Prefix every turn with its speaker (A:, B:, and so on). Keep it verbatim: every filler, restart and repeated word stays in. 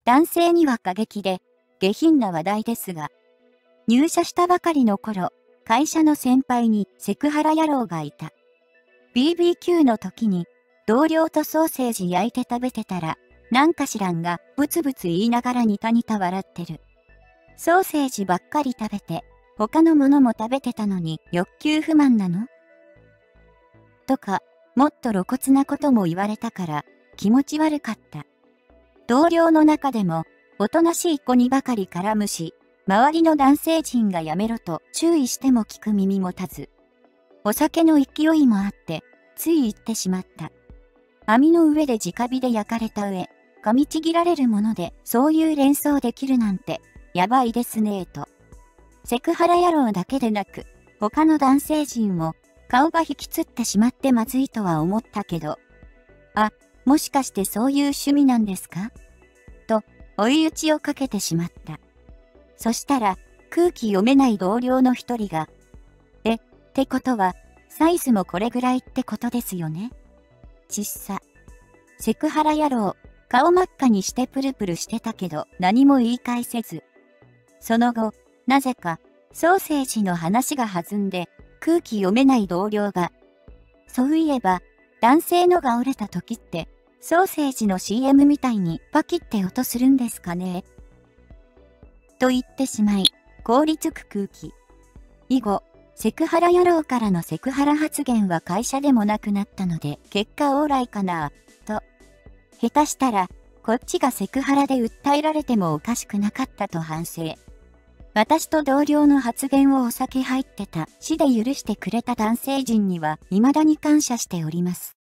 A: 男性には過激で下品な話題ですが、入社したばかりの頃、会社の先輩にセクハラ野郎がいた。ビービーキュー の時に同僚とソーセージ焼いて食べてたら、なんか知らんがブツブツ言いながらニタニタ笑ってる。ソーセージばっかり食べて、他のものも食べてたのに欲求不満なの？とか、もっと露骨なことも言われたから気持ち悪かった。同僚の中でもおとなしい子にばかり絡むし、周りの男性陣がやめろと注意しても聞く耳持たず。お酒の勢いもあって、つい言ってしまった。網の上で直火で焼かれた上、噛みちぎられるものでそういう連想できるなんて、やばいですねーと。セクハラ野郎だけでなく、他の男性陣も顔が引きつってしまってまずいとは思ったけど、あ、もしかしてそういう趣味なんですか？と、追い打ちをかけてしまった。そしたら、空気読めない同僚の一人が、え、ってことは、サイズもこれぐらいってことですよね？ちっさ。セクハラ野郎、顔真っ赤にしてプルプルしてたけど何も言い返せず。その後、なぜか、ソーセージの話が弾んで、空気読めない同僚が、そういえば、男性のが折れた時って、ソーセージの シーエム みたいにパキって音するんですかね？と言ってしまい、凍りつく空気。以後、セクハラ野郎からのセクハラ発言は会社でもなくなったので、結果オーライかなと。下手したら、こっちがセクハラで訴えられてもおかしくなかったと反省。私と同僚の発言をお酒入ってた死で許してくれた男性陣には未だに感謝しております。